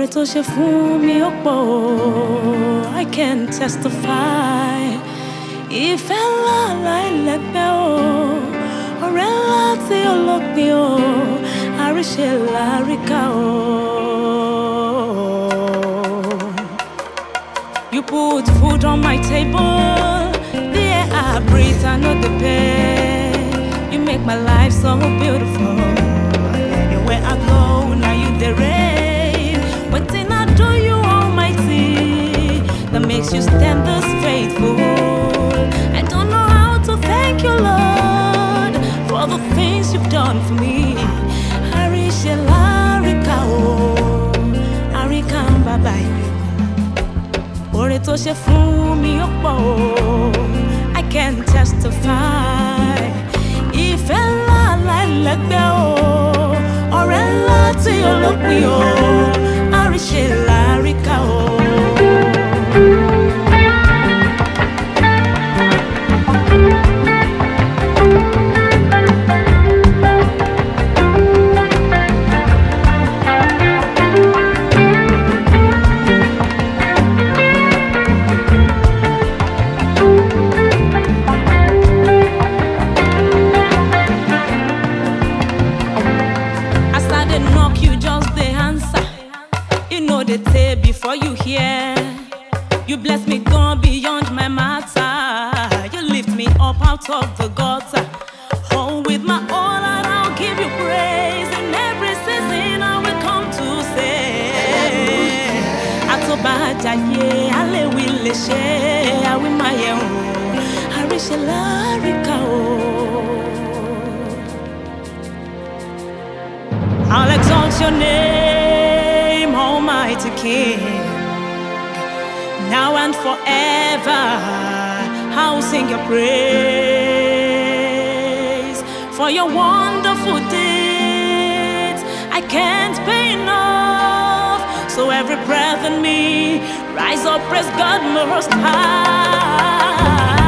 Oore tó ṣe fún mi ó pọ̀, I can testify. Ìfẹ́ ńlá láìlẹ́gbẹ́ o, ọ̀rẹ́ ńlá tí ó lópin o, àríṣe láríkà o. You put food on my table, the air I breathe, I know the pain. You make my life so beautiful. Anywhere I go, now you the rain. What did I do, you almighty, that makes you stand this faithful? I don't know how to thank you, Lord, for the things you've done for me. Arishe larika o, arika bye. Oore tó ṣe fún mi ó pọ̀ o, I can testify. Ìfẹ́ ńlá láìlẹ́gbẹ́ o, ọ̀rẹ́ ńlá tí ó lópin o, àríṣe láríkà o. They say before you hear, you bless me gone beyond my matter. You lift me up out of the gutter. Oh, with my all and I'll give you praise. In every season I will come to say, Atobajaye, Alewi Leshe, Awimaye o, Arishe larika o. I'll exalt your name, Almighty King, now and forever. I'll sing your praise for your wonderful deeds. I can't pay enough, so every breath in me, rise up, praise God most high.